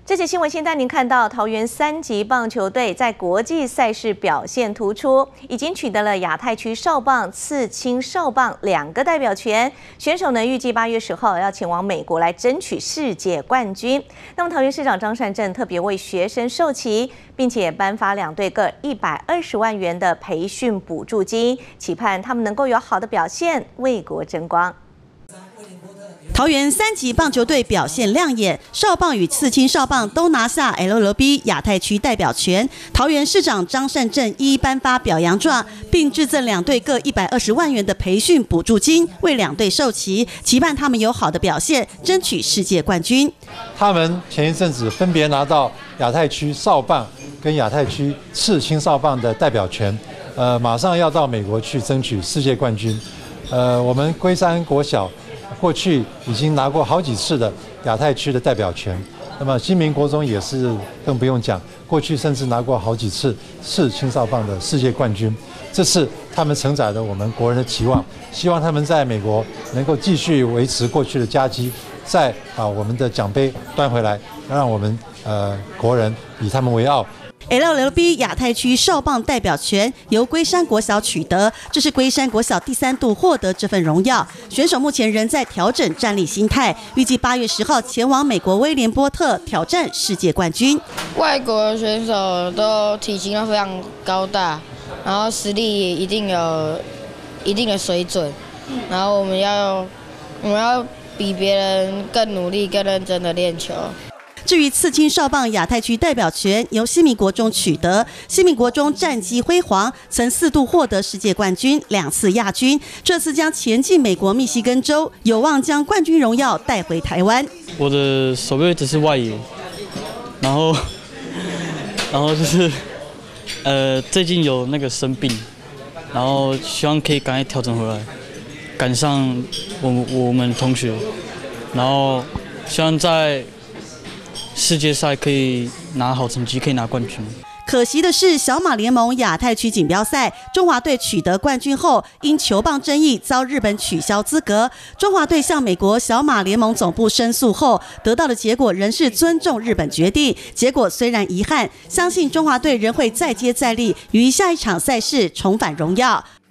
这节新闻先带您看到，桃园3级棒球队在国际赛事表现突出，已经取得了亚太区少棒、次青少棒2个代表权。选手呢，预计8月10号要前往美国来争取世界冠军。那么，桃园市长张善政特别为学生授旗，并且颁发2队各120万元的培训补助金，期盼他们能够有好的表现，为国争光。 桃园3级棒球队表现亮眼，少棒与次青少棒都拿下 LLB 亚太区代表权。桃园市长张善政一颁发表扬状，并致赠2队各120万元的培训补助金，为2队授旗，期盼他们有好的表现，争取世界冠军。 他们前一阵子分别拿到亚太区少棒跟亚太区次青少棒的代表权，马上要到美国去争取世界冠军。我们龟山国小 过去已经拿过好几次的亚太区的代表权，那么新民国中也是更不用讲，过去甚至拿过好几次次青少棒的世界冠军。这次他们承载了我们国人的期望，希望他们在美国能够继续维持过去的佳绩，再把我们的奖杯端回来，让我们国人以他们为傲。 LLB 亚太区少棒代表权由龟山国小取得，这是龟山国小第3度获得这份荣耀。选手目前仍在调整战力心态，预计8月10号前往美国威廉波特挑战世界冠军。 外国选手都体型都非常高大，然后实力也一定有一定的水准，然后我们要比别人更努力、更认真的练球。 至于次青少棒亚太区代表权由新民国中取得，新民国中战绩辉煌，曾4度获得世界冠军，2次亚军，这次将前进美国密西根州，有望将冠军荣耀带回台湾。 我的守备位置是外野，然后就是最近有那个生病，然后希望可以赶快调整回来，赶上我们同学，然后希望在 世界赛可以拿好成绩，可以拿冠军。 可惜的是，小马联盟亚太区锦标赛，中华队取得冠军后，因球棒争议遭日本取消资格。中华队向美国小马联盟总部申诉后，得到的结果仍是尊重日本决定。结果虽然遗憾，相信中华队仍会再接再厉，于下一场赛事重返荣耀。